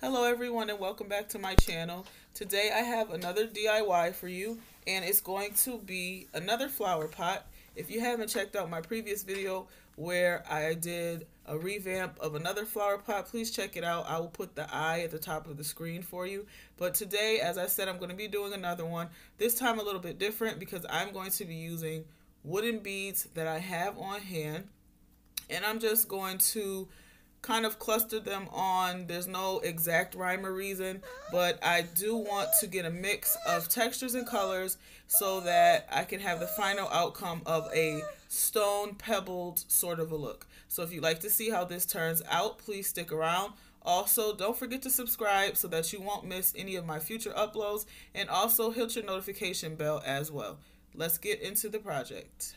Hello everyone and welcome back to my channel. Today I have another DIY for you and it's going to be another flower pot. If you haven't checked out my previous video where I did a revamp of another flower pot, please check it out. I will put the eye at the top of the screen for you. But today, as I said, I'm going to be doing another one. This time a little bit different because I'm going to be using wooden beads that I have on hand. And I'm just going to kind of cluster them on. There's no exact rhyme or reason, but I do want to get a mix of textures and colors so that I can have the final outcome of a stone pebbled sort of a look. So if you'd like to see how this turns out, please stick around. Also, don't forget to subscribe so that you won't miss any of my future uploads, and also hit your notification bell as well. Let's get into the project.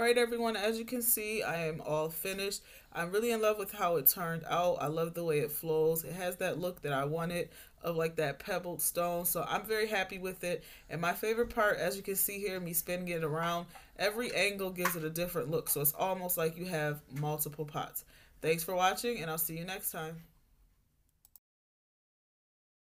Alright everyone, as you can see, I am all finished. I'm really in love with how it turned out. I love the way it flows. It has that look that I wanted of like that pebbled stone. So I'm very happy with it. And my favorite part, as you can see here, me spinning it around, every angle gives it a different look. So it's almost like you have multiple pots. Thanks for watching, and I'll see you next time.